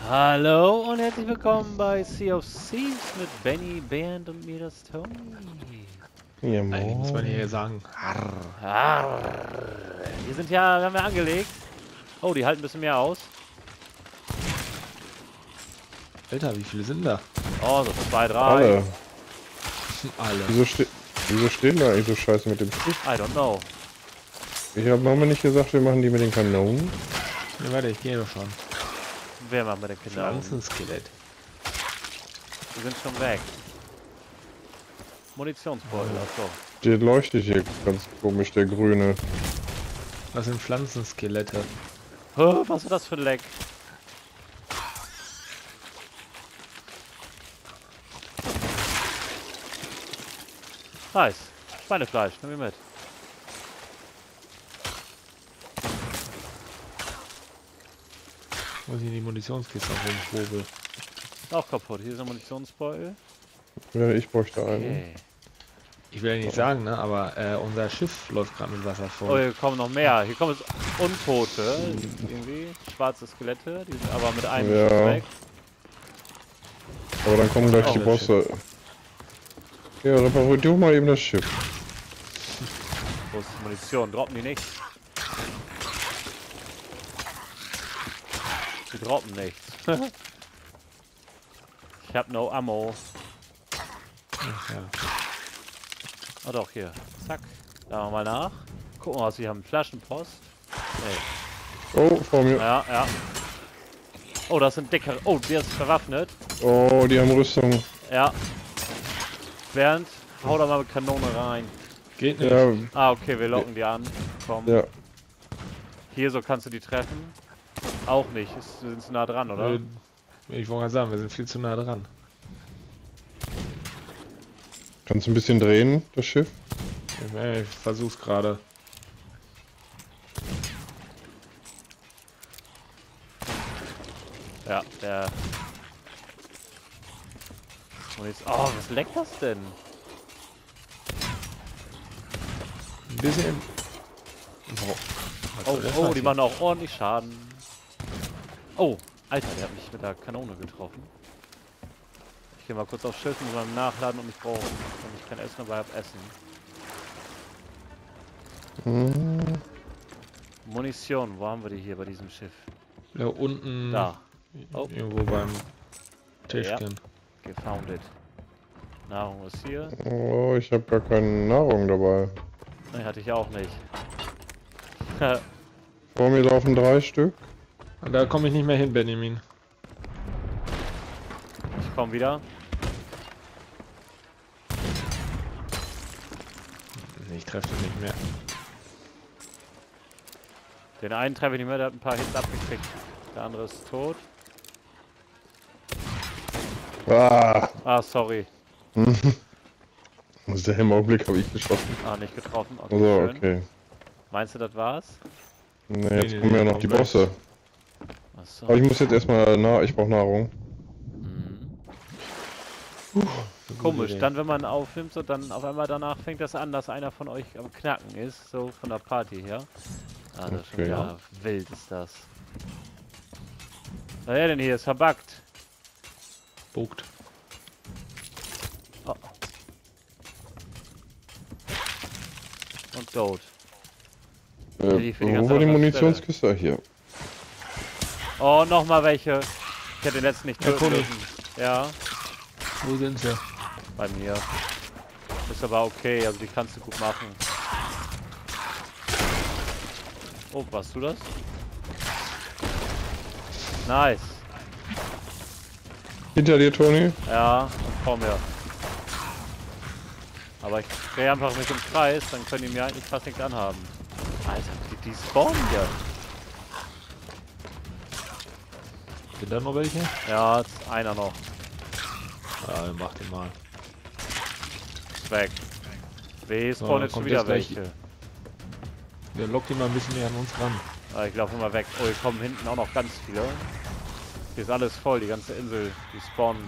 Hallo und herzlich willkommen bei Sea of Thieves mit Benny, Bernd und mir, das Tony. Ja, Eigentlich muss man hier moin. sagen. Arr. Wir sind ja, wir haben ja angelegt. Oh, die halten ein bisschen mehr aus. Alter, wie viele sind da? Oh, so 2, 3. Alle. Alle. Wieso stehen da eigentlich so scheiße mit dem Schiff? I don't know. Haben wir nicht gesagt, wir machen die mit den Kanonen? Ja, warte, ich gehe doch schon. Wer macht mit den Kindern? Pflanzenskelett. Die sind schon weg. Munitionsbeutel, achso. Der leuchtet hier ganz komisch, der grüne. Was sind Pflanzenskelette? Was ist das für ein Leck? Reis. Schweinefleisch, nimm mir mit. Muss ich in die Munitionskiste rumschwobel. Ist auch kaputt. Hier ist ein Munitionsbeutel. Ja, ich bräuchte einen. Okay. Ich will ja nicht sagen, ne, aber unser Schiff läuft gerade mit Wasser Oh, voll. hier kommen noch mehr. Hier kommen jetzt Untote. Irgendwie. Schwarze Skelette. Die sind aber mit einem Ja. Schuss weg. Aber dann kommen gleich Oh, die das Bosse. Ja, reparier du mal eben das Schiff. Wo ist die Munition? Droppen die nicht? Die droppen nichts. Ich hab no ammo. Ach, ja. Oh doch, hier. Zack. Da wir mal nach. Gucken wir, was wir haben. Flaschenpost. Nee. Oh, vor mir. Ja, ja. Oh, das sind dickere. Oh, der ist verwaffnet. Oh, die haben Rüstung. Ja. Bernd, hau da mal mit Kanone rein. Geht nicht. Ja, Ah, okay, wir locken die an. Komm. ja. Hier, so kannst du die treffen. Auch nicht. Sind sie nah dran, oder? Ich wollte gerade sagen, wir sind viel zu nah dran. Kannst du ein bisschen drehen, das Schiff? Ich versuch's gerade. Ja, der... Und jetzt... Oh, was leckt das denn? Ein bisschen. Oh, oh, die machen auch ordentlich Schaden. Oh, Alter, der hat mich mit der Kanone getroffen. Ich gehe mal kurz aufs Schiff, muss mal nachladen und ich brauche... Wenn ich kein Essen dabei habe, Essen. Hm. Munition, wo haben wir die hier bei diesem Schiff? Da unten. Da. Oh. Irgendwo beim Tischchen. Gefoundet. Nahrung ist hier. Oh, ich habe gar keine Nahrung dabei. Ne, hatte ich auch nicht. Vor mir laufen 3 Stück. Und da komme ich nicht mehr hin, Benjamin. Ich komme wieder. Ich treffe dich nicht mehr. Den einen treffe ich nicht mehr, der hat ein paar Hits abgekriegt. Der andere ist tot. Ah! Ah, sorry. Also im Augenblick habe ich geschossen. Ah, nicht getroffen. Okay, Also, schön. okay. Meinst du, das war's? Ne, jetzt Nee, kommen ja noch kommt die gleich. Bosse. Achso. Aber ich muss jetzt erstmal ich brauche Nahrung. Komisch, dann wenn man aufnimmt, so dann auf einmal danach fängt das an, dass einer von euch am Knacken ist, so von der Party her. Ah, das ist schon Okay. wieder wild ist das. Was ist denn hier? Ist verbuggt. Bugt. Oh. Und tot. Die für die ganze Wo war die Stelle. Munitionskiste? Hier. Oh, nochmal welche. Ich hätte den letzten nicht töten Toni. müssen. Ja, Wo sind sie? bei mir. Ist aber okay, also die kannst du gut machen. Oh, warst du das? Nice. Hinter dir, Toni. Ja, und vor mir. Aber ich drehe einfach mich im Kreis, dann können die mir eigentlich fast nichts anhaben. Alter, die spawnen hier. Sind da noch welche? Ja, jetzt einer noch. Ja, mach den mal. Ist weg. W So, spawnen jetzt schon kommt wieder jetzt gleich- welche. Der lockt ihn mal ein bisschen näher an uns ran. Ah, ich laufe immer weg. Oh, hier kommen hinten auch noch ganz viele. Hier ist alles voll, die ganze Insel. Die spawnen.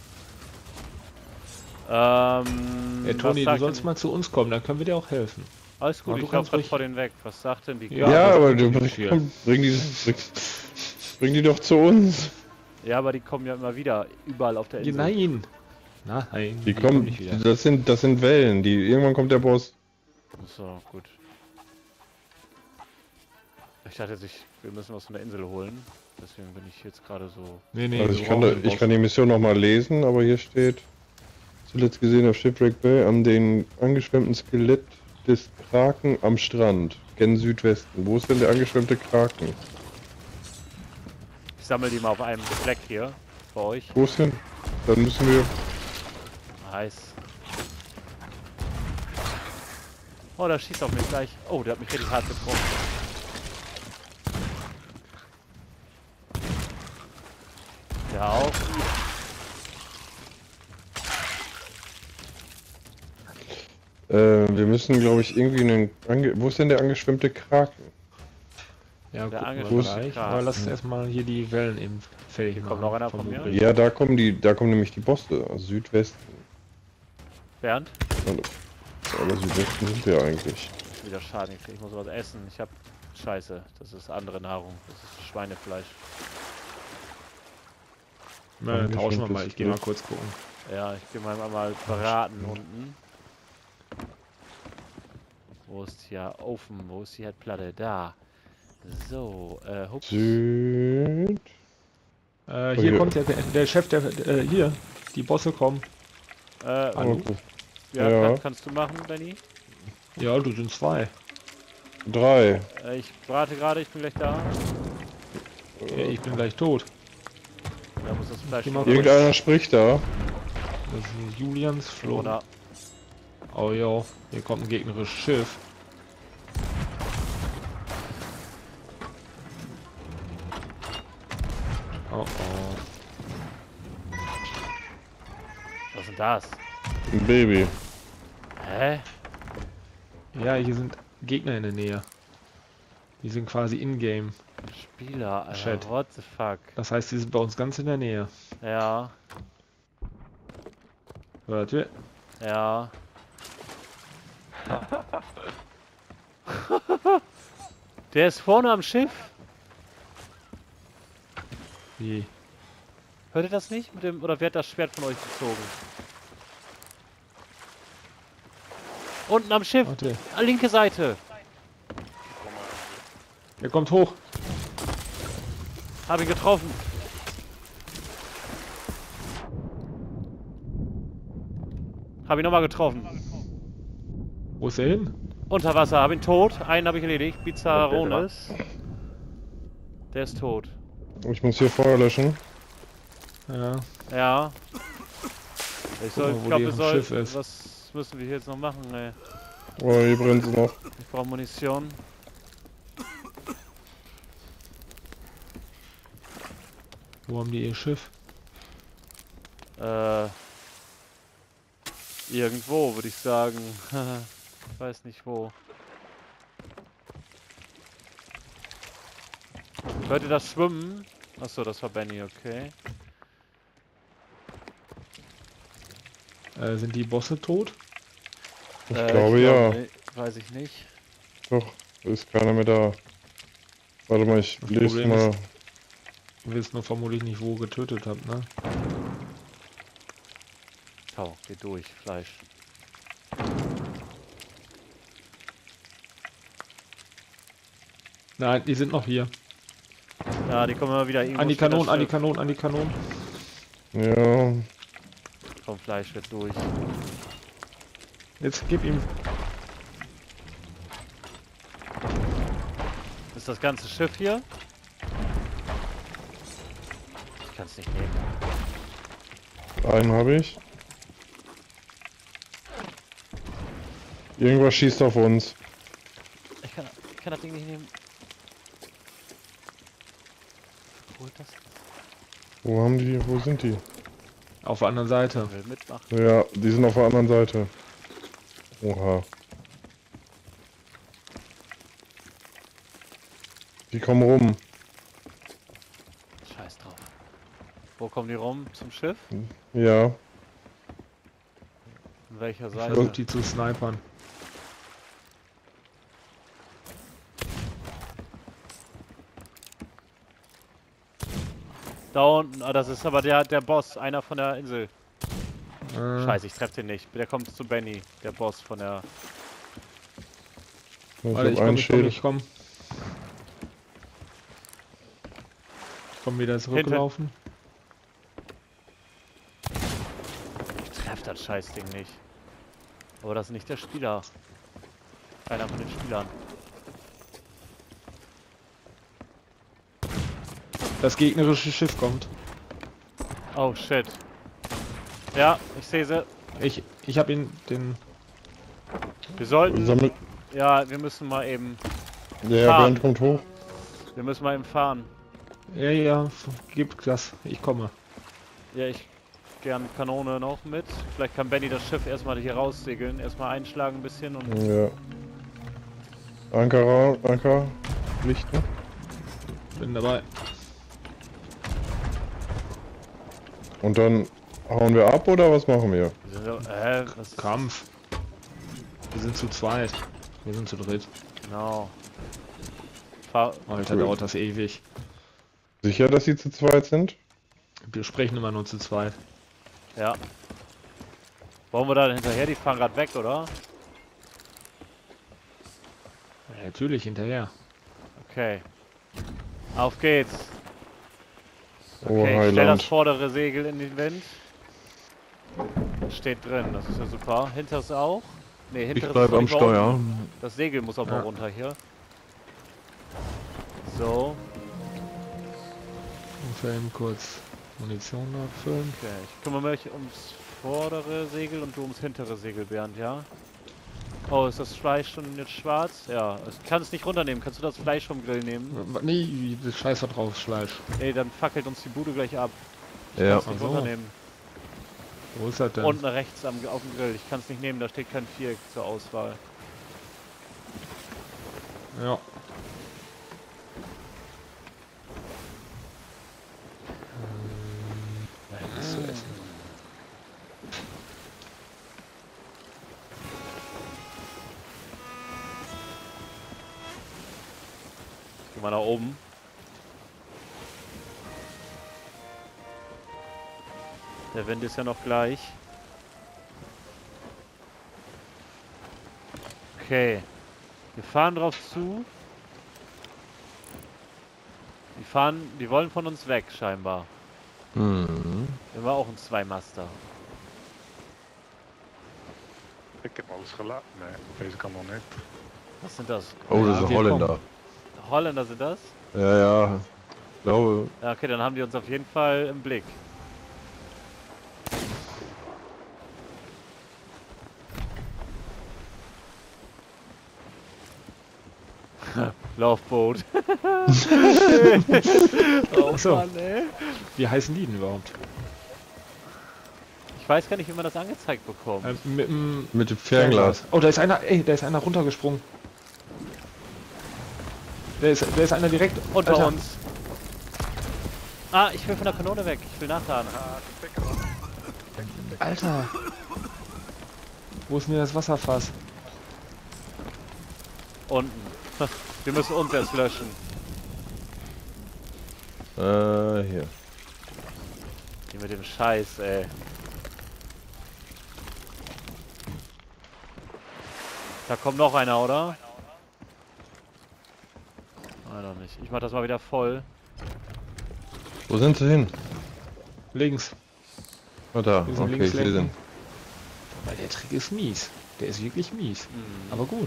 Toni, was du sollst mal zu uns kommen, dann können wir dir auch helfen. Alles gut, Ja, du ich laufe kannst grad ruhig- vor denen weg. Was sagt denn die Ja, Ja, das aber bringt du nicht viel. bring die doch zu uns. Ja, aber die kommen ja immer wieder, überall auf der Ja, Insel. nein! Nein, Die kommen kommen, nicht wieder. das sind Wellen. Irgendwann kommt der Boss. So, gut. Ich dachte jetzt, wir müssen was von der Insel holen. Deswegen bin ich jetzt gerade so... Nee, nee, Also wir ich kann, brauchen den ich Boss. kann die Mission nochmal lesen, aber hier steht zuletzt gesehen auf Shipwreck Bay an den angeschwemmten Skelett des Kraken am Strand, gen Südwesten. Wo ist denn der angeschwemmte Kraken? Ich sammle die mal auf einem Fleck hier. Bei euch. Wo ist denn? Dann müssen wir... Nice. Oh, der schießt auf mich gleich. Oh, der hat mich richtig hart getroffen. Der auch. Wir müssen, glaube ich, irgendwie einen... Wo ist denn der angeschwemmte Kraken? Ja, Der gucken wir angeschlossene gleich. Kraken. Aber lass erstmal hier die Wellen eben fertig Hier machen. kommt noch einer von vom mir. Übrigen. Ja, da kommen nämlich die Bosse, aus Südwesten. Bernd? Aber Südwesten sind wir eigentlich. Ist wieder schade. Ich muss was essen. Ich hab... Scheiße. Das ist andere Nahrung. Das ist Schweinefleisch. Na, dann tauschen wir Angeschwemmtes mal. Ich gehe mal kurz gucken. Ja, ich gehe mal braten unten. Wo ist hier Ofen? Wo ist die Herdplatte? Da. So, hups. Süd... Hier hier. kommt der Chef, hier. Die Bosse kommen. Hallo? Okay. Ja, Ja. kannst du machen, Benny? Ja, du sind 2. 3. Ich brate gerade, ich bin gleich da. Ja, ich bin gleich tot. Da muss das Fleisch Geh mal noch- kurz. Irgendeiner spricht da. Das ist Julians Flo. Oder Oh ja, hier kommt ein gegnerisches Schiff. Oh oh. was ist denn das? Ein Baby. Hä? Ja, hier sind Gegner in der Nähe. Die sind quasi in-game. Spieler, Alter. Shit. What the fuck? Das heißt, die sind bei uns ganz in der Nähe. Ja, Warte. ja. Der ist vorne am Schiff. Wie? Hört ihr das nicht? Mit dem, oder wer hat das Schwert von euch gezogen? Unten am Schiff. Warte. Linke Seite. Der kommt hoch. Hab ihn getroffen. Hab ihn nochmal getroffen. Wo ist er hin? Unter Wasser, hab ihn tot. Einen habe ich erledigt. Bizarrones. Der ist tot. Ich muss hier Feuer löschen. Ja. Ja. Ich Guck mal, wo glaube, die wir auf dem sollen. Schiff ist. Was müssen wir jetzt noch machen, ey? Oh, hier brennt es noch. Ich brauche Munition. Wo haben die ihr Schiff? Irgendwo, würde ich sagen. Ich weiß nicht wo. Hört ihr das Schwimmen? Achso, das war Benny, okay. Sind die Bosse tot? Ich glaube ja. nee, weiß ich nicht. Doch, ist keiner mehr da. Warte mal, ich Das lese Problem mal. Du wirst nur vermutlich nicht, wo getötet habt, ne? Tau, geh durch, Fleisch. Nein, die sind noch hier. Ja, die kommen immer wieder irgendwo. An die steht das Kanonen, an die Schiff. Kanonen, an die Kanonen. Ja, Komm, Fleisch wird durch. Jetzt gib ihm. Ist das ganze Schiff hier? Ich kann es nicht nehmen. einen habe ich. Irgendwas schießt auf uns. Ich kann das Ding nicht nehmen. Holt das? Wo sind die? Auf der anderen Seite. Will mitmachen. Ja, die sind auf der anderen Seite. Oha. Die kommen rum. Scheiß drauf. Wo kommen die rum? Zum Schiff? Ja, An welcher Seite? Versucht die zu snipern. Da unten, ah, das ist aber der Boss, einer von der Insel. Scheiße, ich treffe den nicht. Der kommt zu Benny, der Boss von der... Warte, ich komm. Ich komm wieder zurückgelaufen. Ich treffe das Scheißding nicht. Aber das ist nicht der Spieler. Einer von den Spielern. Das gegnerische Schiff kommt. Oh shit. Ja, ich sehe sie. Ich hab ihn, den... Wir sollten... Sammelt. Ja, wir müssen mal eben... Der fahren. Bernd kommt hoch. Wir müssen mal eben fahren. Ja, gib das. Ich komme. Ja, ich gern Kanone noch mit. Vielleicht kann Benny das Schiff erstmal hier raussegeln. Erstmal einschlagen ein bisschen und... Ja. Anker, Lichten. Bin dabei. Und dann hauen wir ab oder was machen wir? Was ist... Kampf. Wir sind zu zweit. Wir sind zu dritt. Genau. Alter, dauert das ewig. Sicher, dass sie zu zweit sind? Wir sprechen immer nur zu zweit. Ja. Wollen wir da hinterher? Die fahren gerade weg, oder? Ja, natürlich, hinterher. Okay. Auf geht's. Oh, Okay, ich stell Heiland. das vordere Segel in den Wind. Das steht drin, das ist ja super. Hinteres auch? Ne, Ich hinteres bleib ist am nicht mal Steuer. unten. Das Segel muss auch mal Ja. runter hier. So, Ich will eben kurz Munition abfüllen. okay. Ich kümmere mich ums vordere Segel und du ums hintere Segel, Bernd, ja? Oh, ist das Fleisch schon jetzt schwarz? Ja, ich kann es nicht runternehmen. Kannst du das Fleisch vom Grill nehmen? Nee, das Scheiß da drauf, Fleisch. Ey, dann fackelt uns die Bude gleich ab. Ja. Kannst nicht Ach so. runternehmen. Wo ist das denn? Unten rechts auf dem Grill. Ich kann es nicht nehmen, da steht kein Viereck zur Auswahl. Ja. Was zu essen. Geh mal nach oben. Der Wind ist ja noch gleich. Okay. Wir fahren drauf zu. Die wollen von uns weg, scheinbar. Mhm. Wir waren auch ein Zweimaster. Ik heb alles gelaten. Nee, deze kan nog niet. Was sind das? Oh, das ist ein wir Holländer. Holländer sind das? Ja, ja. Ich glaube. Ja, okay, dann haben die uns auf jeden Fall im Blick. Laufboot. Oh Ach so. Mann, ey. Wie heißen die denn überhaupt? Ich weiß gar nicht, wie man das angezeigt bekommt. Mit dem Mit dem Fernglas. Oh, da ist einer, ey, da ist einer runtergesprungen. Da ist einer direkt Unter Alter. uns. Ah, ich will von der Kanone weg. Ich will nachladen. Alter. Wo ist denn das Wasserfass? Unten. Wir müssen uns erst löschen. Hier. Die mit dem Scheiß, ey. Da kommt noch einer, oder? Nein, noch nicht. Ich mach das mal wieder voll. Wo sind sie hin? Links. Oh, da. Wir sind Okay, links ich sehe lenken. sie. Weil der Trick ist mies. Der ist wirklich mies. Aber gut.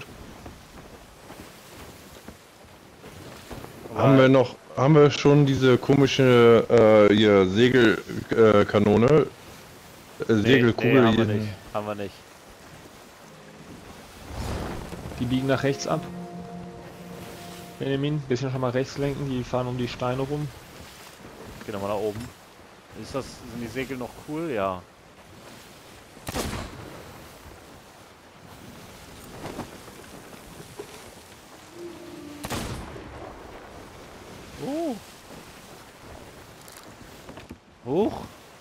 Haben wir schon diese komische hier Segelkanone? Segelkugel nee, haben wir hier? nicht. Haben wir nicht. Die biegen nach rechts ab. Benjamin, bisschen schon mal rechts lenken, die fahren um die Steine rum. Geh nochmal nach oben. Sind die Segel noch cool? Ja. Huch.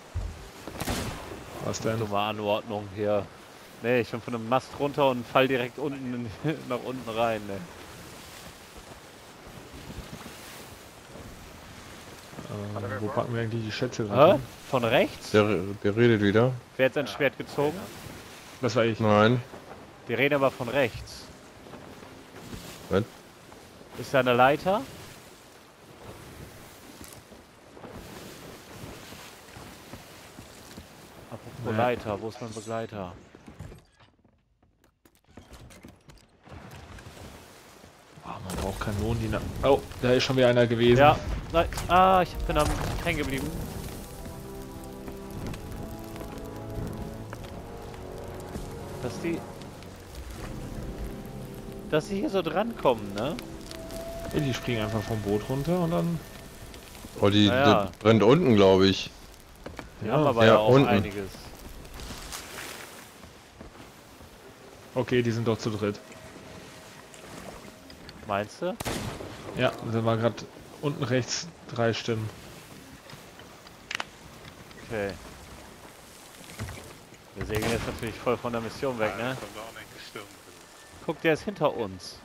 Was denn? Dumme Anordnung hier. Nee, ich bin von einem Mast runter und fall direkt unten nach unten rein, ne. Wo packen wir eigentlich die Schätze Hä? rein? Von rechts? Der redet wieder. Wer hat sein Schwert gezogen? Das war ich. Nein. Die reden aber von rechts. Was? Ist da eine Leiter? Apropos Nee. Leiter, wo ist mein Begleiter? Oh, man braucht Kanonen, die... Oh, da ist schon wieder einer gewesen. Ja, nein. Ah, ich bin am hängen geblieben. Dass die hier so drankommen, ne? Ja, die springen einfach vom Boot runter und dann... Oh, die Naja. brennt unten, glaube ich. Wir haben aber ja, ja auch unten. einiges. Okay, die sind doch zu dritt. Meinst du? Ja, da war gerade unten rechts 3 Stimmen. Okay. Wir segeln jetzt natürlich voll von der Mission weg, ne? Komt dan in de stil. Guck, der ist hinter uns.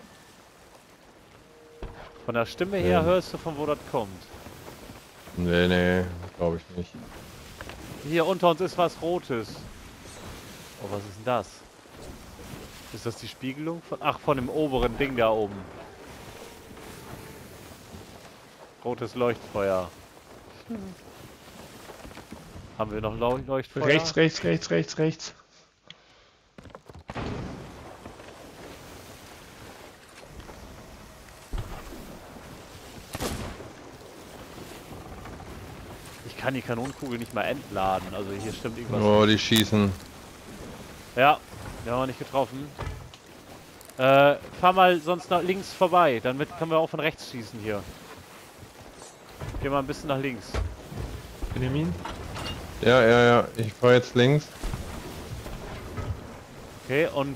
Von der Stimme her Ja. hörst du, von wo das kommt. Nee, glaube ich nicht. Hier unter uns ist was Rotes. Oh, was ist denn das? Ist das die Spiegelung von... Ach, von dem oberen Ding da oben. Rotes Leuchtfeuer. Haben wir noch Leuchtfeuer? Rechts. Ich kann die Kanonenkugel nicht mal entladen. Also hier stimmt irgendwas. Oh, die schießen. Ja, wir haben noch nicht getroffen. Fahr mal sonst nach links vorbei. Damit können wir auch von rechts schießen hier. Geh mal ein bisschen nach links. Benjamin? Ja. Ich fahre jetzt links. Okay, und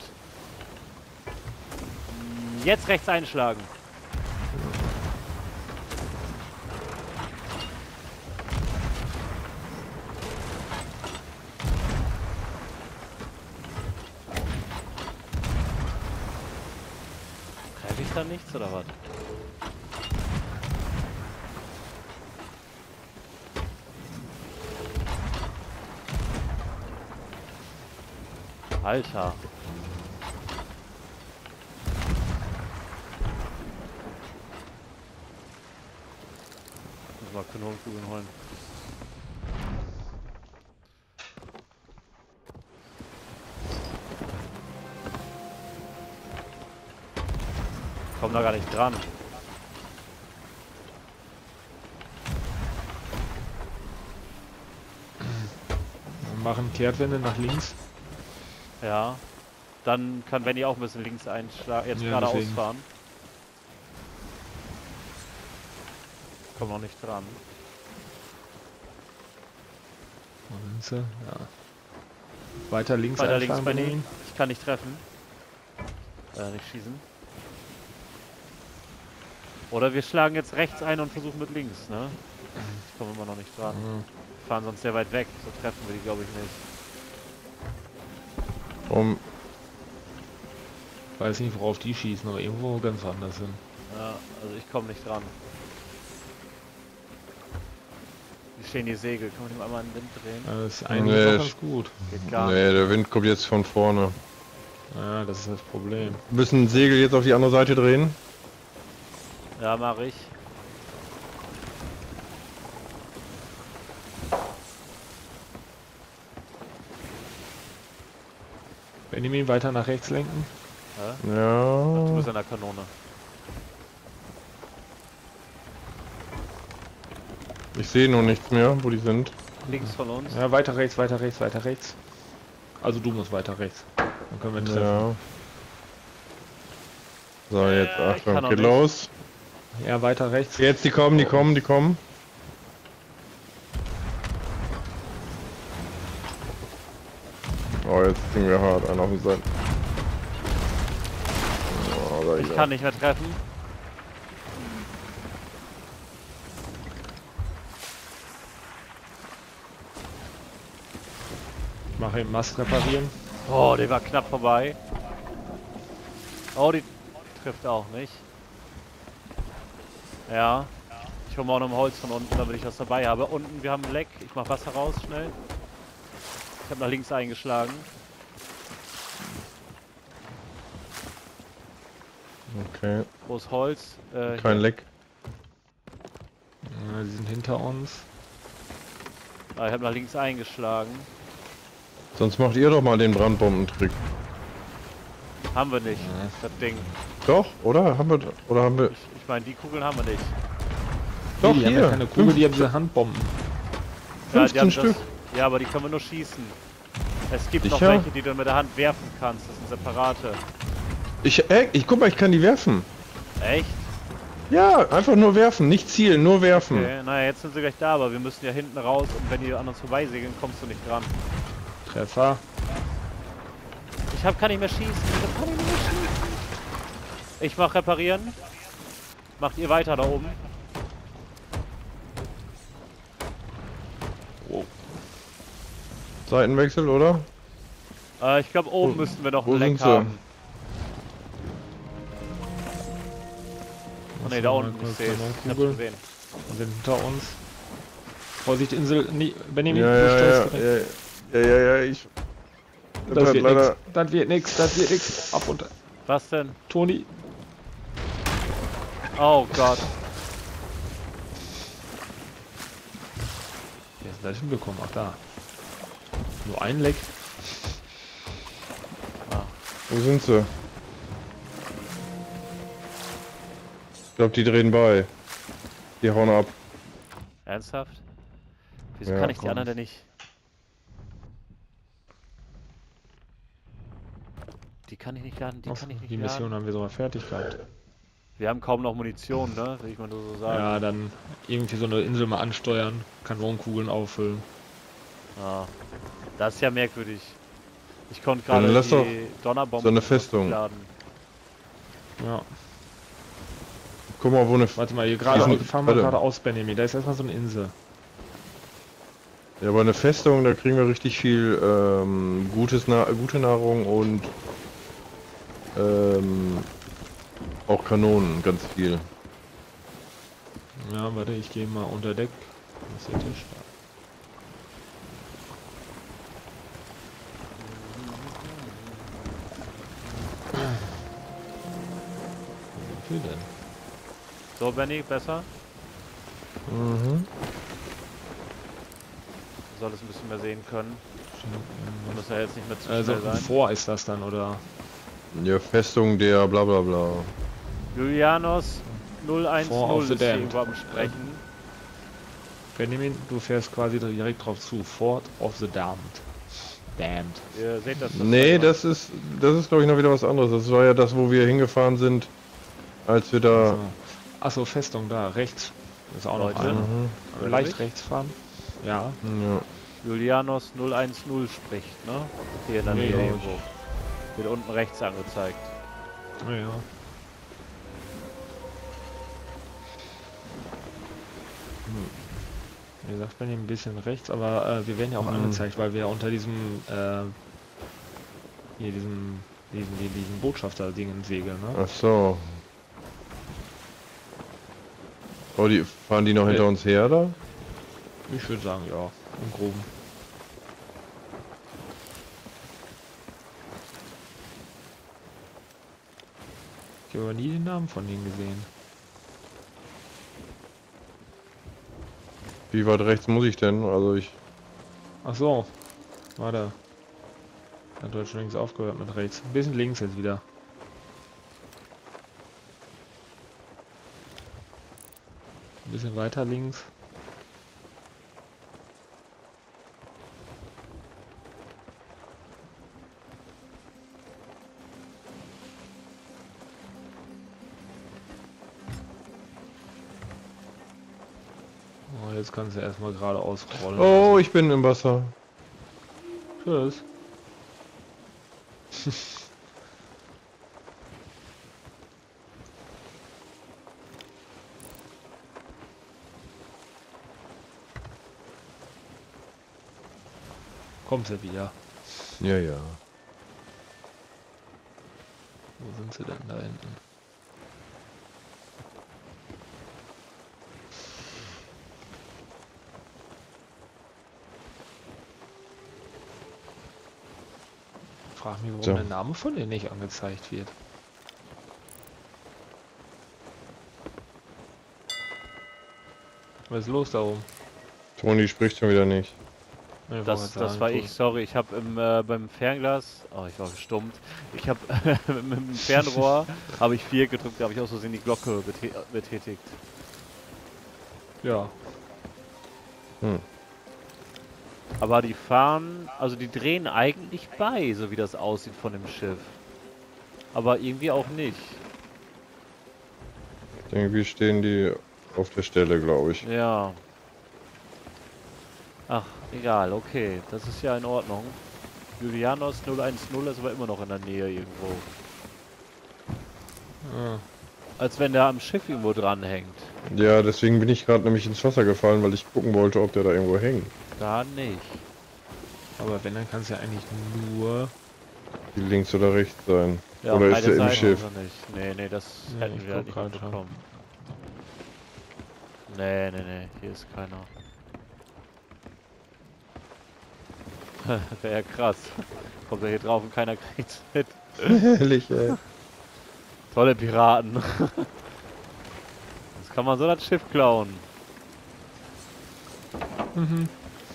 jetzt rechts einschlagen. Treffe ich da nichts oder was? Alter. Muss mal Kanonenkugeln holen. Komm da gar nicht dran. Wir machen Kehrtwende nach links. Ja. Dann kann Benny auch ein bisschen links einschlagen. Jetzt Ja, geradeaus deswegen. fahren. Komm noch nicht dran. Wo sind sie? Ja. Weiter links Weiter links, einfahren, Benny. Benjamin. Ich kann nicht treffen. Nicht schießen. Oder wir schlagen jetzt rechts ein und versuchen mit links, ne? Ich komme immer noch nicht dran. Mhm. Wir fahren sonst sehr weit weg. So treffen wir die, glaube ich, nicht. Weiß nicht, worauf die schießen, aber irgendwo ganz woanders hin. Ja, also ich komme nicht dran. Wie stehen die Segel? Kann man die einmal in den Wind drehen? Das ist eigentlich Nee, noch ganz gut. Geht gar Nee, der Wind kommt jetzt von vorne. Ja, das ist das Problem. Müssen Segel jetzt auf die andere Seite drehen? nicht. Ja, mache ich. Benjamin, weiter nach rechts lenken. Ja? Du Ja. bist an der Kanone. Ich sehe noch nichts mehr, wo die sind. Links von uns. Ja, weiter rechts. Also du musst weiter rechts. Dann können wir treffen. Ja. So, jetzt ich kann Achtung, noch geht nicht. los. Ja, weiter rechts. Jetzt die kommen. Oh, jetzt kriegen wir hart einen auf den Seiten. Oh, da Ich ist er. kann nicht mehr treffen. Ich mache eben Mast reparieren. Oh, die war knapp vorbei. Oh, die trifft auch nicht. Ja. Ich hole mir auch noch mal Holz von unten, damit ich was dabei habe. Unten, wir haben ein Leck. Ich mach Wasser raus, schnell. Ich habe nach links eingeschlagen. Okay. Wo ist Holz? Kein Hier. Leck. Ja, die sind hinter uns. Ah, ich habe nach links eingeschlagen. Sonst macht ihr doch mal den Brandbombentrick. Haben wir nicht, Ja. das Ding. Doch, oder? Haben wir. Ich meine, die Kugeln haben wir nicht. Doch, Die haben ja hier. keine Kugel, die haben diese Handbomben. Ja, 15 haben Stück. Ja, aber die können wir nur schießen. Es gibt noch Sicher? welche, die du mit der Hand werfen kannst. Das sind separate. Ich guck mal, ich kann die werfen. Echt? Ja, einfach nur werfen, nicht zielen, nur werfen. Okay, naja, jetzt sind sie gleich da, aber wir müssen ja hinten raus und wenn die an uns vorbeisegeln, kommst du nicht dran. Treffer. Kann nicht mehr schießen. Ich kann nicht mehr schießen. Ich mach reparieren. Macht ihr weiter da oben. Seitenwechsel, oder? Ich glaube, oben Wo- müssten wir noch wo ein Leck sind sie? haben. Oh ne, da Mal unten, ich kurz sehe es. eine Ich hab's Kugel. gesehen. Die sind hinter uns. Vorsicht, Insel. Nee, Benjamin, Ja, du ja, stellst ja, direkt. ja, ich. Das hat wird leider. nix. Das wird nix. Das wird nix. Ab und. Was denn? Toni. Oh Gott. Wer ist denn das hinbekommen? Ach da. Nur ein Leck. Wo sind sie? Ich glaube, die drehen bei. Die hauen ab. Ernsthaft? Wieso Ja, kann ich die komm. anderen denn nicht? Die kann ich nicht laden, die Ach, kann ich nicht die Mission laden. haben wir sogar fertig gehabt. Wir haben kaum noch Munition, ne? Will ich mal nur so sagen. Ja, dann irgendwie so eine Insel mal ansteuern. Kanonenkugeln auffüllen. Ah, das ist ja merkwürdig. Ich konnte Dann gerade lass doch die Donnerbombe so eine Festung. laden. Ja. Guck mal, wo eine. Warte mal, hier Diesen- gerade fahren wir warte. gerade aus, Benjamin. Da ist erstmal so eine Insel. Ja, aber eine Festung, da kriegen wir richtig viel gute Nahrung und auch Kanonen, ganz viel. Ja, warte, ich gehe mal unter Deck. Was ist der Tisch da? Wie viel denn? So, Benny, besser? Mhm. Du solltest ein bisschen mehr sehen können. Wir müssen ja jetzt nicht mehr zu Also schnell sein. vor ist das dann, oder? Ja, Festung der bla bla bla. Julianos Four of 010 the ist hier Damned. irgendwo am Sprechen. Benjamin, du fährst quasi direkt drauf zu. Fort of the Damned. Damned. Ihr seht das. Nee, das ist glaube ich noch wieder was anderes. Das war ja das, wo wir hingefahren sind, als wir da. So. Achso, Festung da, rechts. Ist auch noch Leute. eine. Mhm. Aber leicht rechts fahren. Ja. Ja. Julianos 010 spricht, ne? Hier in der Nee, Nähe glaub ich. irgendwo. Wird unten rechts angezeigt. Ja. Wie gesagt, Benjamin ein bisschen rechts, aber wir werden ja auch angezeigt, weil wir ja unter diesem hier diesen Botschafter-Dingen segeln, ne? Ach so. Oh, fahren die noch hinter uns her da? Ich würde sagen, ja, im Groben. Ich habe aber nie den Namen von denen gesehen. Wie weit rechts muss ich denn? Also ich. Ach so, warte. Hat heute schon links aufgehört mit rechts. Ein bisschen links jetzt wieder. Ein bisschen weiter links. Oh, jetzt kannst du erstmal geradeaus rollen. Oh, ich bin im Wasser. Tschüss. Kommt sie wieder. Ja, ja. Wo sind sie denn da hinten? frage mich, warum So. der Name von denen nicht angezeigt wird. Was ist los da oben? Toni spricht schon wieder nicht. Ich wollte Das gerade sagen, war du- ich, sorry, ich habe beim Fernglas, oh, ich war gestummt, ich habe mit dem Fernrohr, habe ich 4 gedrückt, da habe ich auch so die Glocke betätigt. Ja. Hm. Aber die fahren, also die drehen eigentlich bei, so wie das aussieht von dem Schiff. Aber irgendwie auch nicht. Irgendwie stehen die auf der Stelle, glaube ich. Ja. Ach, egal, okay, das ist ja in Ordnung. Julianos 010 ist aber immer noch in der Nähe irgendwo. Ah. Als wenn der am Schiff irgendwo dranhängt. Ja, deswegen bin ich gerade nämlich ins Wasser gefallen, weil ich gucken wollte, ob der da irgendwo hängt. Gar nicht. Aber wenn, dann kann es ja eigentlich nur... Die links oder rechts sein. Ja, Oder ist beide der im Seiten Schiff? oder nicht? Nee, nee, das Nee, hätten ich wir halt guck nicht grad schon. bekommen. Nee, nee, nee, hier ist keiner. Wäre ja krass. Kommt er hier drauf und keiner kriegt's mit. Herrlich, ey. Tolle Piraten. Das kann man so das Schiff klauen. Mhm.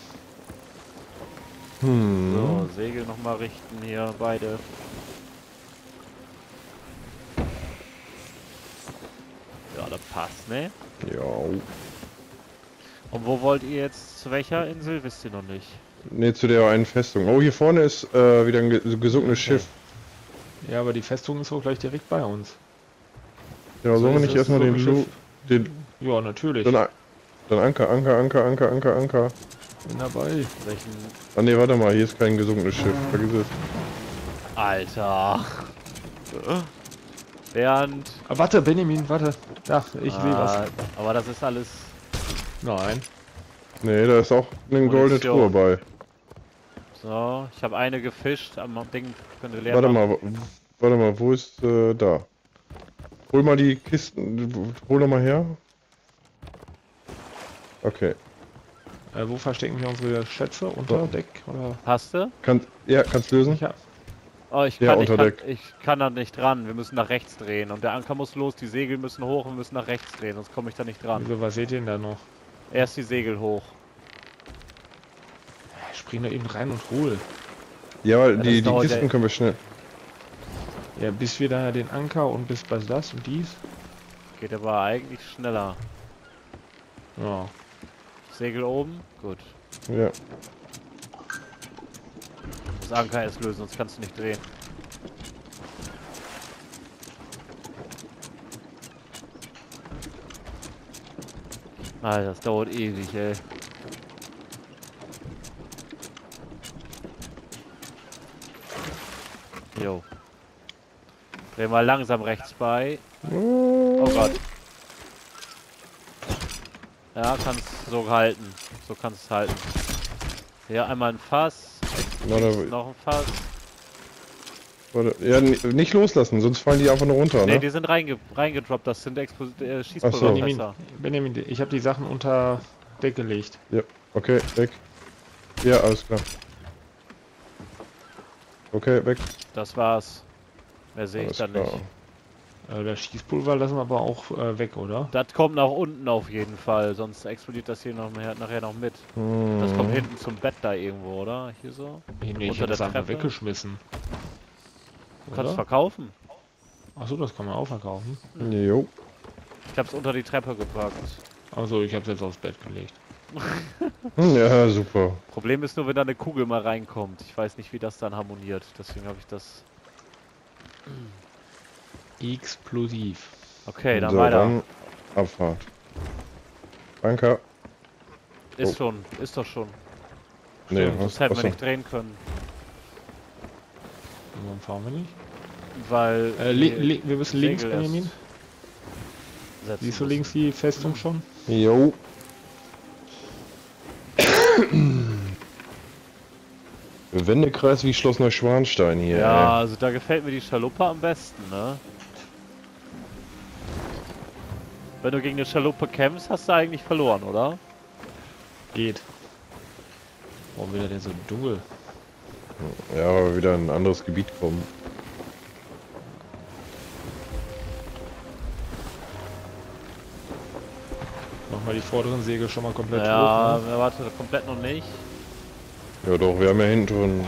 So, Segel nochmal richten hier, beide. Ja, das passt, ne? Ja. Und wo wollt ihr jetzt? Zu welcher Insel? Wisst ihr noch nicht. Ne, zu der einen Festung. Oh, hier vorne ist wieder ein gesunkenes Schiff. Ja, aber die Festung ist auch gleich direkt bei uns. Ja, sollen wir ist nicht das erstmal den gesunkene Lu... Den, Ja, natürlich. dann Anker. Bin dabei. Welchen? Ah ne, warte mal, hier ist kein gesunkenes Schiff. Vergiss es. Alter. Bernd. Ah, warte, Benjamin, warte. Ach, ich sehe was. Aber das ist alles. Nein. Ne, da ist auch eine goldene Munition. Truhe bei. So, ich habe eine gefischt am Ding. Könnte leer Warte machen. mal, wo ist da? Hol mal die Kisten, hol doch mal her. Okay. Wo verstecken wir unsere Schätze? Unter Deck? Oder? Hast du? Kannst lösen? Ich hab... Oh, ich Ja, kann, unter Deck. ich kann da nicht dran. Wir müssen nach rechts drehen. Und der Anker muss los, die Segel müssen hoch und wir müssen nach rechts drehen, sonst komme ich da nicht dran. Wieso, was seht ihr denn da noch? Erst die Segel hoch. Spring da eben rein und hol. Ja, weil das die dauert Kisten ja- können wir schnell. Ja, bis wir da den Anker und bis bei das und dies. Geht aber eigentlich schneller. Ja. Segel oben? Gut. Ja. Das Anker erst lösen, sonst kannst du nicht drehen. Alter, das dauert ewig, ey. Jo. Dreh mal langsam rechts bei. Oh Gott. Ja, kannst so halten. So kannst es halten. Hier einmal ein Fass. Warte, Noch ein Fass. ja, nicht loslassen, sonst fallen die einfach nur runter, Ne, ne? die sind reingedroppt. Das sind Benjamin, Schießpulverfässer. Benjamin, ich habe die Sachen unter Deck gelegt. Ja, okay, weg. Ja, alles klar. Okay, weg. Das war's. Mehr sehe ich Alles da klar. nicht. Das Schießpulver lassen wir aber auch weg, oder? Das kommt nach unten auf jeden Fall, sonst explodiert das hier noch nachher noch mit. Das kommt hinten zum Bett da irgendwo, oder? Hier so? Nee, Unter ich hab der das einfach Treppe? weggeschmissen. Du kannst Oder? verkaufen. Achso, das kann man auch verkaufen. Jo. Ich hab's unter die Treppe gepackt. Also ich habe jetzt aufs Bett gelegt. Ja, super. Problem ist nur, wenn da eine Kugel mal reinkommt. Ich weiß nicht, wie das dann harmoniert. Deswegen habe ich das... Explosiv. Okay, dann So, weiter. dann Abfahrt. Anker. Ist schon. Ist doch schon. Nee, Stimmt, was? das hätten wir Achso. nicht drehen können. Und warum fahren wir nicht? Weil... Wir müssen links, Segel erst Benjamin. setzen Siehst du müssen. links die Festung schon? Jo. Wendekreis wie Schloss Neuschwanstein hier. Ja, also da gefällt mir die Schaluppe am besten, ne? Wenn du gegen eine Schaluppe kämpfst, hast du eigentlich verloren, oder? Geht. Warum wird der denn so dunkel? Ja, aber wieder in ein anderes Gebiet kommen. Mach mal die vorderen Segel schon mal komplett Ja, hoch. Ne? warte, komplett noch nicht. Ja doch, wir haben ja hinten schon...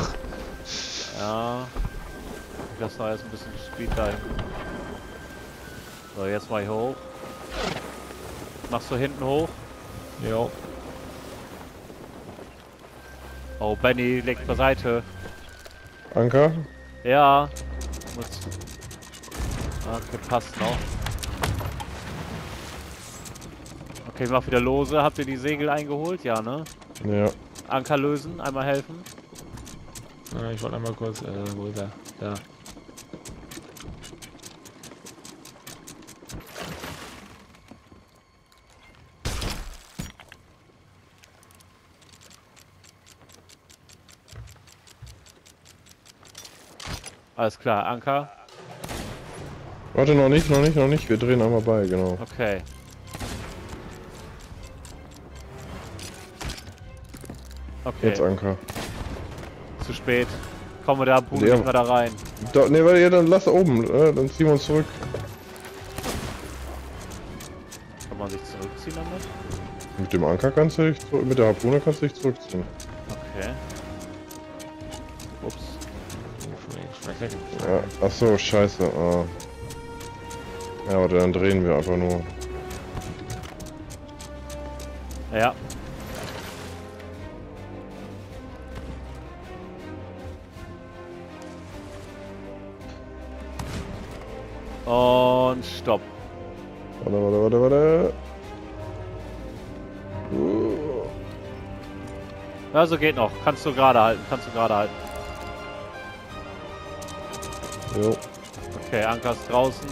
Ja. Ich lasse noch erst ein bisschen Speed da hinten. So, jetzt mal hier hoch. Machst du hinten hoch? Ja. Oh, Benny, leg beiseite. Anker? Ja. Okay, passt noch. Okay, mach wieder lose. Habt ihr die Segel eingeholt? Ja, ne? Ja. Anker lösen, einmal helfen. Ich wollte einmal kurz, wo ist er? Da. Alles klar, Anker. Warte, noch nicht. Wir drehen einmal bei, genau. Okay. Okay, Jetzt Anker. zu spät. Kommen wir da Harpune Ja. nicht mehr da rein. Da, ne, warte, ja, dann lass oben. Dann ziehen wir uns zurück. Kann man sich zurückziehen damit? Mit dem Anker kannst du dich mit der Harpune kannst du dich zurückziehen. Okay. Ups. Ja, ach so, scheiße. Ja, aber dann drehen wir einfach nur. Ja. Und stopp. Warte. Also geht noch. Kannst du gerade halten. Jo. Okay, Anker ist draußen.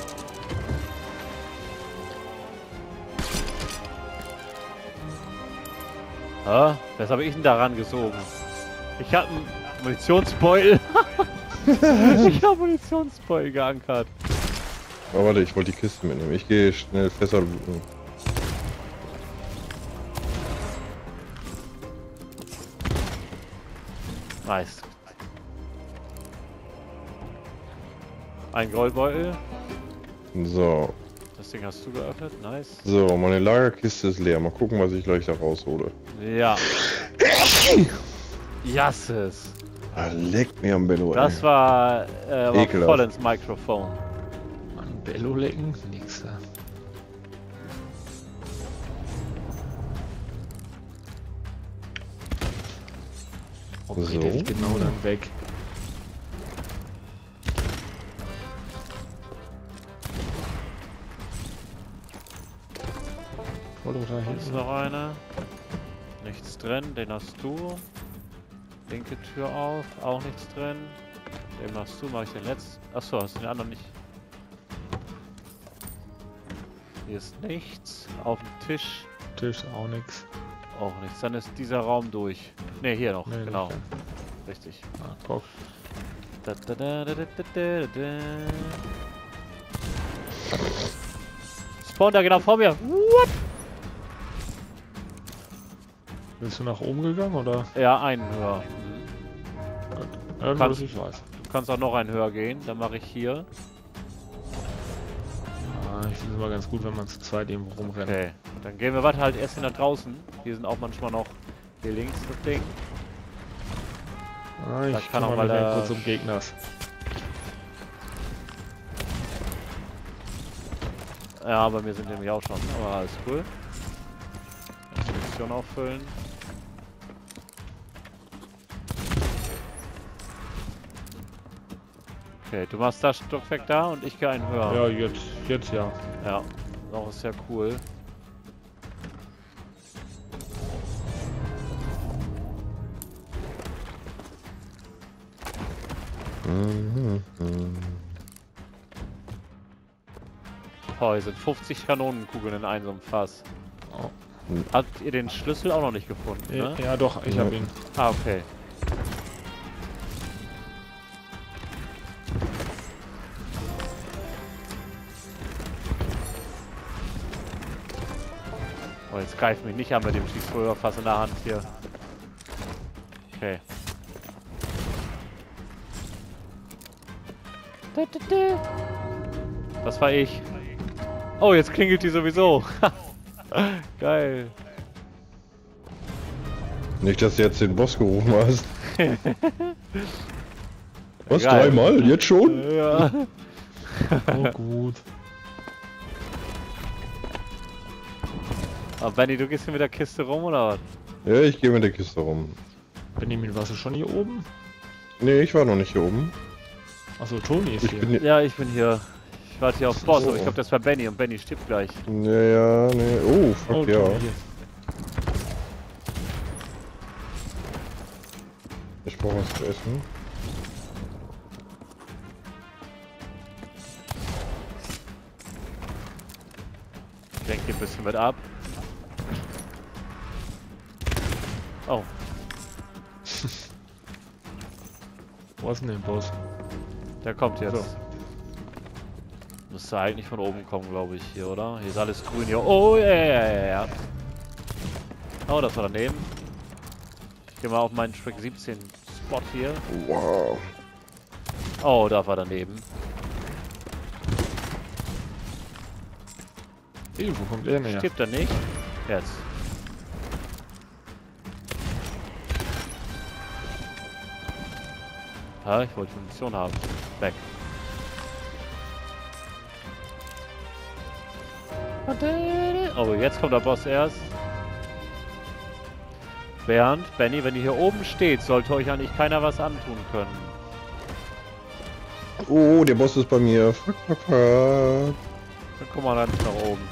Ah, was habe ich denn daran gesogen? Ich habe einen Munitionsbeutel. Ich habe Munitionsbeutel geankert. Aber warte, ich wollte die Kiste mitnehmen. Ich gehe schnell Fässer looten. Nice. Ein Goldbeutel. So. Das Ding hast du geöffnet. Nice. So, meine Lagerkiste ist leer. Mal gucken, was ich gleich da raushole. Ja. Jasses. Ah, leck mir am Bello, Das war Ekelhaft. voll ins Mikrofon. An Bello lecken? Nix da. Warum So. dreht er sich genau dann weg? Voll da Ist hinten. noch einer. Nichts drin, den hast du. Linke Tür auf, auch nichts drin. Den machst du, mach ich den letzten. Achso, hast du den anderen nicht. Hier ist nichts. Auf dem Tisch Tisch auch nix. auch nichts. Dann ist dieser Raum durch. Ne, hier noch, Nee, genau. nicht, Richtig. Ah, guck. Spawn da genau vor mir. What? Bist du nach oben gegangen oder? Ja, einen höher. Ja, nur, Kannst- dass ich weiß. Du kannst auch noch einen höher gehen. Dann mache ich hier. Ah, ich finde es immer ganz gut, wenn man zu zweit irgendwo rumrennt. Okay. Dann gehen wir weiter halt erst hier nach draußen. Hier sind auch manchmal noch hier links das Ding. Ah, Da ich kann auch kümmere mal mich der- kurz um Gegners. Ja, bei mir sind nämlich auch schon. Aber alles cool. Munition auffüllen. Okay, du machst das Stockwerk da und ich gehe einen höher. Ja, jetzt ja. Ja, auch ist ja cool. Oh, hier sind 50 Kanonenkugeln in einem so einem Fass. Oh. Habt ihr den Schlüssel auch noch nicht gefunden, ne? Ja, doch, ich Ja. habe ihn. Ah, okay. Oh, jetzt greift mich nicht an mit dem Schießpulverfass in der Hand hier. Okay. Das war ich. Oh, jetzt klingelt die sowieso. Geil. Nicht, dass du jetzt den Boss gerufen hast. Was, Geil. dreimal? Jetzt schon? Ja. Oh gut. Aber Benny, du gehst hier mit der Kiste rum oder was? Ja, ich gehe mit der Kiste rum. Benjamin, warst du schon hier oben? Nee, ich war noch nicht hier oben. Achso, Toni ist Ich hier. bin hier. Ja, ich bin hier. Ich warte hier auf Boss, So. aber ich glaube, das war Benny und Benny stirbt gleich. Ja, nee. Oh, fuck Oh, ja. Toni hier. Ich brauche was zu essen. Ich lenke hier ein bisschen mit ab. Oh, Wo ist denn der Boss? der kommt jetzt. So. Müsste eigentlich von oben kommen, glaube ich, hier, oder? Hier ist alles grün hier. Oh, ja. Oh, das war daneben. Ich gehe mal auf meinen Track 17 Spot hier. Wow. Oh, da war daneben. Ey, wo kommt er näher? Stirbt er nicht? Jetzt. Ah, ich wollte Munition haben. Weg. Oh, jetzt kommt der Boss erst. Bernd, Benny, wenn ihr hier oben steht, sollte euch eigentlich keiner was antun können. Oh, der Boss ist bei mir. Fuck, fuck, fuck. Dann guck mal ganz nach oben.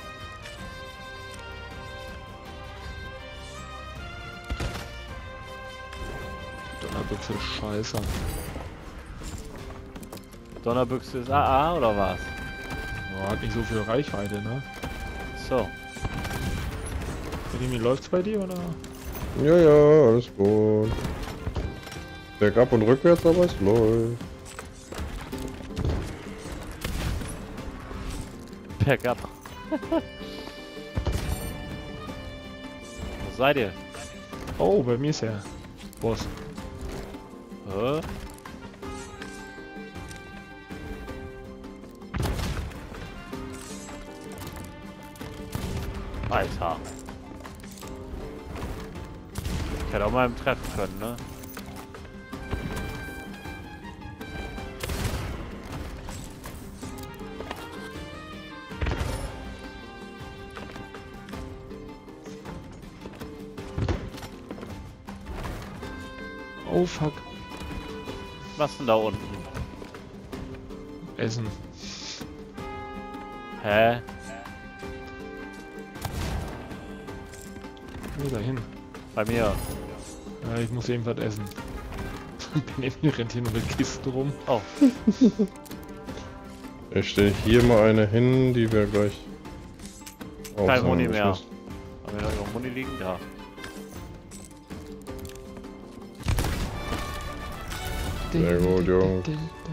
Donnerbüchse, scheiße. Donnerbüchse ist AA oder was? Boah, hat nicht so viel Reichweite, ne? So. Benjamin, läuft's bei dir, oder? Ja, ja, alles gut. Bergab und rückwärts, aber es läuft. Bergab. Wo seid ihr? Oh, bei mir ist er. Boss. Hä? Alter. Ich hätte auch mal im treffen können, ne? Oh fuck. Was denn da unten? Essen. Hä? Wo da hin? Bei mir. Ja, ich muss eben was essen. Benjamin rennt hier nur mit Kisten rum. Oh, Ich stelle hier mal eine hin, die wir gleich. kein Muni aufsammeln mehr. müssen. Haben wir noch irgendwo Muni liegen? Da. Sehr gut, Jungs.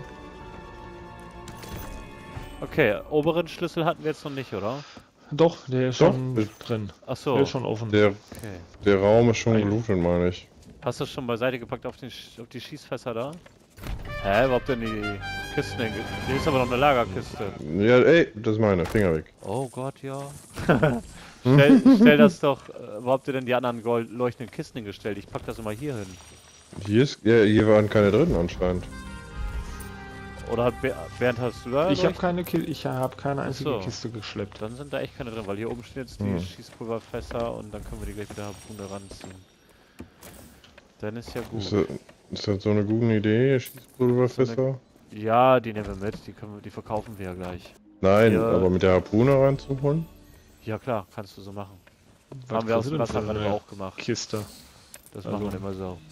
Okay, oberen Schlüssel hatten wir jetzt noch nicht, oder? Doch, der ist Doch, schon drin. Ach so. Der ist schon offen. Der, Okay. der Raum ist schon gelootet, meine ich. Hast du es schon beiseite gepackt auf, auf die Schießfässer da? Hä, wo habt ihr denn die Kisten hinge... Hier ist aber noch eine Lagerkiste. Ja, ey, das ist meine. Finger weg. Oh Gott, ja. stell das doch... wo habt ihr denn die anderen gold leuchtenden Kisten hingestellt? Ich pack das immer hier hin. Ja, hier waren keine drin anscheinend. Oder hat Bernd, hast du da? Ich habe leuchten- keine einzige so. Kiste geschleppt. Dann sind da echt keine drin, weil hier oben stehen jetzt die Schießpulverfässer und dann können wir die gleich mit der Harpune ranziehen. Dann ist ja gut. Ist das so eine gute Idee, Schießpulverfässer? Ja, die nehmen wir mit, die verkaufen wir ja gleich. Nein, Ja. aber mit der Harpune reinzuholen? Ja klar, kannst du so machen. Was Haben wir aus kostet dem denn so Wasser eine auch gemacht. Kiste. Das Also- machen wir immer so.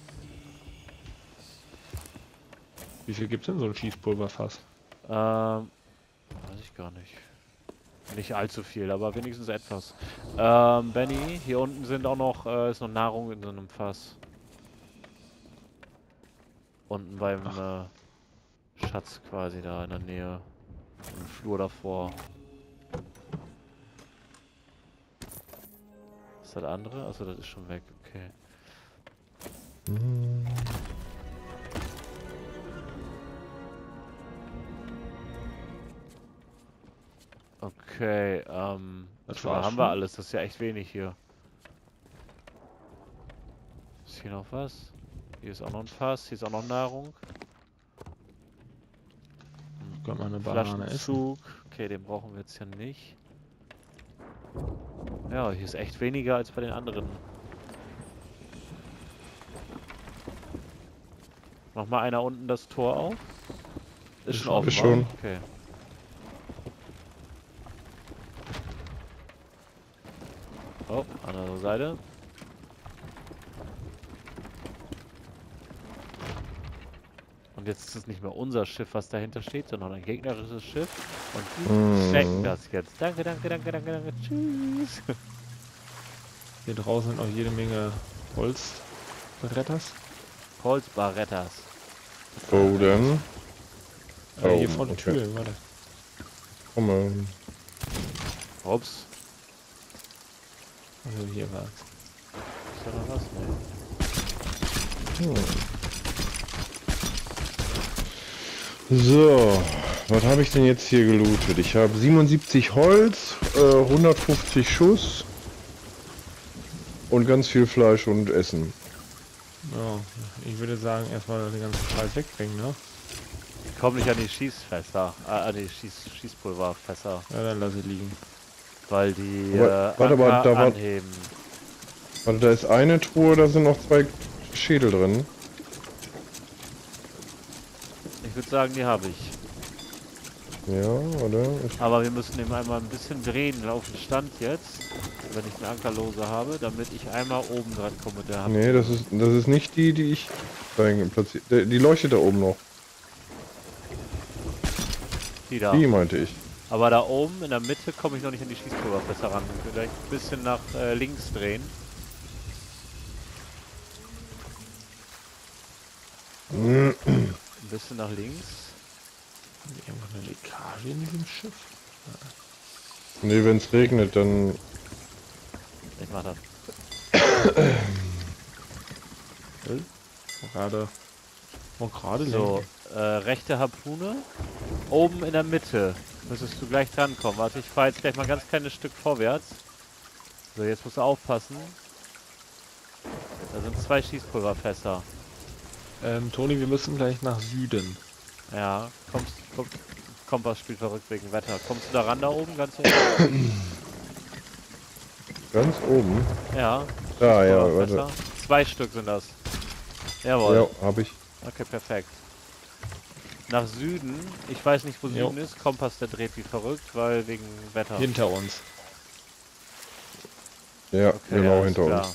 Wie viel gibt denn so ein Schießpulverfass? Weiß ich gar nicht. Nicht allzu viel, aber wenigstens etwas. Benny, hier unten sind auch noch, ist noch Nahrung in so einem Fass. Unten beim Schatz quasi da in der Nähe. Im Flur davor. Ist das andere? Achso, das ist schon weg, okay. Okay, Das da war's haben wir schon. alles. Das ist ja echt wenig hier. Ist hier noch was? Hier ist auch noch ein Fass. Hier ist auch noch Nahrung. Können wir eine Banane essen? Flaschenzug. Okay, den brauchen wir jetzt ja nicht. Ja, hier ist echt weniger als bei den anderen. Mach mal einer unten das Tor auf. Ist schon offen, Ist wa? schon. Okay. Oh, andere Seite. Und jetzt ist es nicht mehr unser Schiff, was dahinter steht, sondern ein gegnerisches Schiff. Und die checken das jetzt. Danke, danke, danke, danke, danke. Tschüss. Hier draußen sind auch jede Menge Holzbretters. Holzbarrettas. Wo denn? Hier Oh, vor der okay. Tür, warte. Komm mal. Ups. Also hier war's. Ist da noch was? Nee. So, was habe ich denn jetzt hier gelootet? Ich habe 77 Holz, 150 Schuss und ganz viel Fleisch und Essen. Ja, ich würde sagen, erstmal den ganzen Scheiß wegbringen, ne? Ich komme nicht an die Schießfässer. An die Schießpulverfässer. Ja, dann lass ich liegen. Weil die Warte mal, Anker da war- anheben. Also da ist eine Truhe, da sind noch 2 Schädel drin. Ich würde sagen, die habe ich. Ja, oder? Aber wir müssen eben einmal ein bisschen drehen auf den Stand jetzt, wenn ich eine Ankerlose habe, damit ich einmal oben dran komme mit der Hand. Nee, das ist nicht die, die ich platziert. Die leuchtet da oben noch. Die da. Die meinte ich. Aber da oben in der Mitte komme ich noch nicht an die Schießpulverfässer ran. Vielleicht ein bisschen nach links drehen. Ein bisschen nach links. Irgendwo eine Leckage in diesem Schiff? Nee, wenn es regnet, dann. Ich mach das. Gerade So, rechte Harpune. Oben in der Mitte müsstest du gleich drankommen. Warte, ich fahre jetzt gleich mal ein ganz kleines Stück vorwärts. So, jetzt musst du aufpassen. Da sind 2 Schießpulverfässer. Toni, wir müssen gleich nach Süden. Ja, Kompass spielt verrückt wegen Wetter. Kommst du da ran da oben, ganz oben? Ganz oben. Ja. Da, ja, Schießpulverfässer. warte. 2 Stück sind das. Jawohl. Ja, hab ich. Okay, perfekt. Nach Süden. Ich weiß nicht, wo Jo. Süden ist. Kompass, der dreht wie verrückt, weil wegen Wetter. Hinter uns. Ja, Okay, genau alles hinter klar. uns.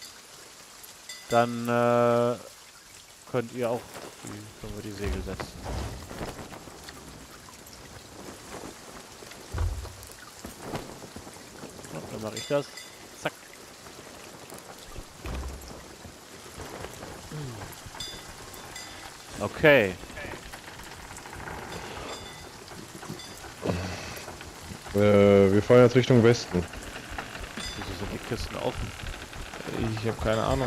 Dann könnt ihr auch können wir die Segel setzen. So, dann mache ich das. Zack. Okay. Wir fahren jetzt Richtung Westen. Wieso sind die Kisten offen? Ich habe keine Ahnung.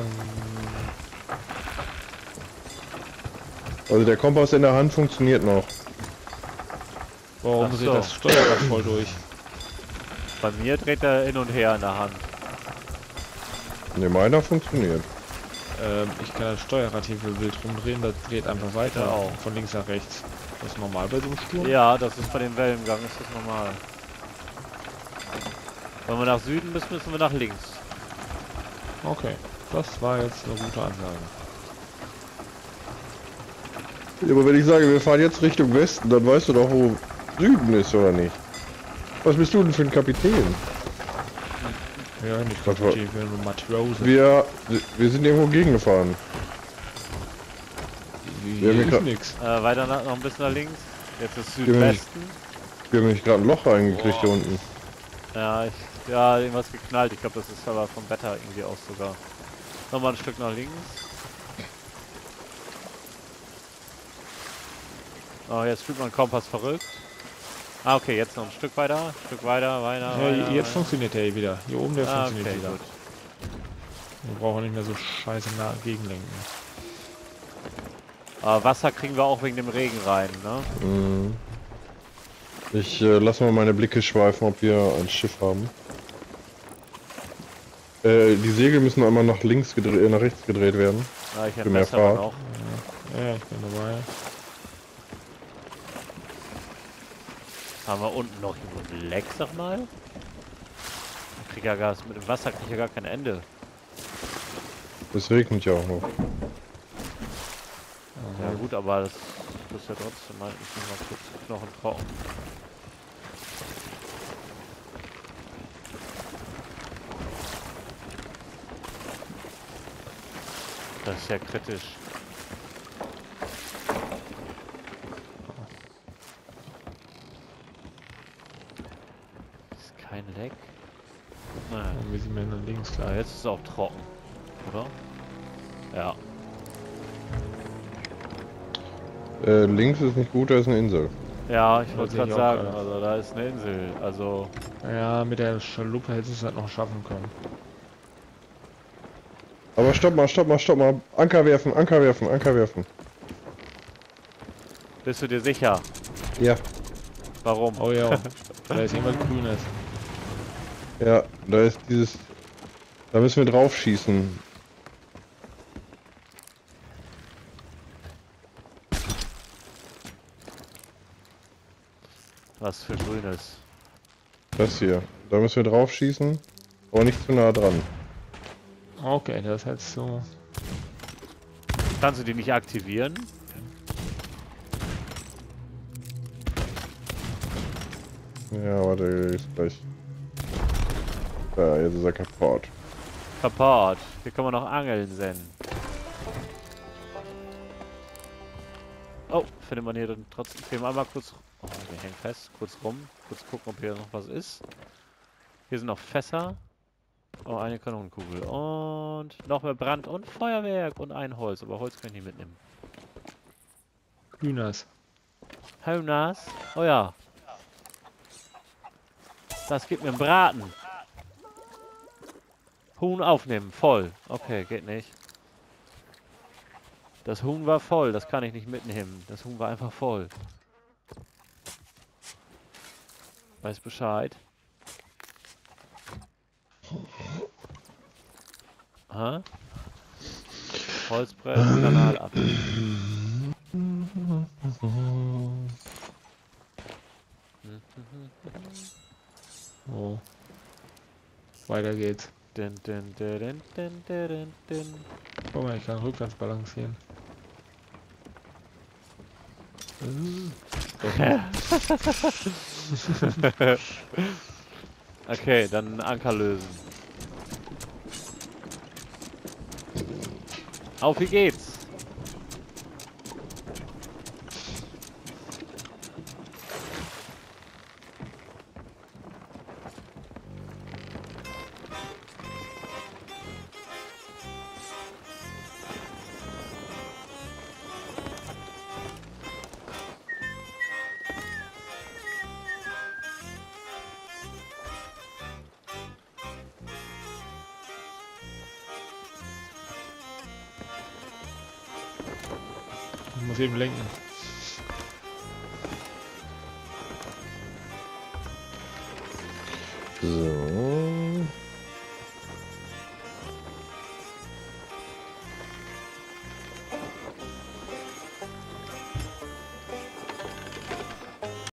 Also der Kompass in der Hand funktioniert noch. Warum Ach dreht so. das Steuerrad voll durch? Bei mir dreht er hin und her in der Hand. Ne, meiner funktioniert. Ich kann das Steuerrad hier für wild rumdrehen, das dreht einfach weiter. Ja, auch. Von links nach rechts. Das ist normal bei so einem Sturm? Ja, das ist bei dem Wellengang, ist das normal. Wenn wir nach Süden müssen, müssen wir nach links. Okay, das war jetzt eine gute Ansage. Ja, aber wenn ich sage, wir fahren jetzt Richtung Westen, dann weißt du doch, wo Süden ist, oder nicht? Was bist du denn für ein Kapitän? Ja, nicht Das war- Kapitän, wir nur Matrose. Wir sind irgendwo gegengefahren. Hier haben ist grad- nix. Weiter noch ein bisschen nach links. Jetzt ist wir Südwesten. Wir haben nämlich gerade ein Loch reingekriegt hier unten. Ja, ja, irgendwas geknallt. Ich glaube, das ist aber vom Wetter irgendwie auch sogar. Nochmal ein Stück nach links. Oh, jetzt fühlt man Kompass verrückt. Ah, okay, jetzt noch ein Stück weiter. weiter. Ja, weiter, jetzt funktioniert der hier wieder. Hier oben der Ah, funktioniert okay, wieder. gut. Wir brauchen nicht mehr so scheiße nah gegenlenken. Aber Wasser kriegen wir auch wegen dem Regen rein, ne? Mhm. Ich lasse mal meine Blicke schweifen, ob wir ein Schiff haben. Die Segel müssen einmal nach links gedreht, nach rechts gedreht werden. Ja, ich Für mehr entmesse aber Fahrt. noch. Ja, ich bin dabei. Haben wir unten noch irgendwo ein Leck, sag mal? Ich krieg ja Gas. Mit dem Wasser krieg ich ja gar kein Ende. Es regnet ja auch noch. Ja gut, aber das ist ja trotzdem mal, ich bin mal kurz Knochen trocken. Das ist ja kritisch. Ist kein Leck. Naja. Wir sind mehr nach links, Ja, klar. jetzt ist es auch trocken, oder? Ja. Links ist nicht gut, da ist eine Insel. Ja, ich Ja, wollte sehe gerade ich auch sagen, gerade. also da ist eine Insel, also... Ja, mit der Schaluppe hättest du es halt noch schaffen können. Aber stopp mal, stopp mal, stopp mal. Anker werfen, Anker werfen, Anker werfen. Bist du dir sicher? Ja, Warum? Oh ja, da ist jemand Grünes. ja, da ist dieses... Da müssen wir drauf schießen. Was für Grünes. Das hier. Da müssen wir drauf schießen. Aber nicht zu nah dran. Okay, das ist halt so. Kannst du die nicht aktivieren? Ja, warte, ist gleich. Ja, jetzt ist er kaputt. Kaputt. Hier kann man noch angeln senden. Oh, findet man hier dann trotzdem. Gehen wir einmal kurz. Oh, wir hängen fest. Kurz rum. Kurz gucken, ob hier noch was ist. Hier sind noch Fässer. Oh, eine Kanonenkugel. Und noch mehr Brand und Feuerwerk und ein Holz. Aber Holz kann ich nicht mitnehmen. Grünes. Haunas. Oh ja. Das gibt mir einen Braten. Huhn aufnehmen. Voll. Okay, geht nicht. Das Huhn war voll. Das kann ich nicht mitnehmen. Das Huhn war einfach voll. Weiß Bescheid. Aha. Holzbrett, Kanal ab. Oh. Weiter geht's. Din, din, din, din, din, din. Guck mal, ich kann rückwärts balancieren. Okay, dann Anker lösen. Auf, wie geht's? Ich muss eben lenken. So.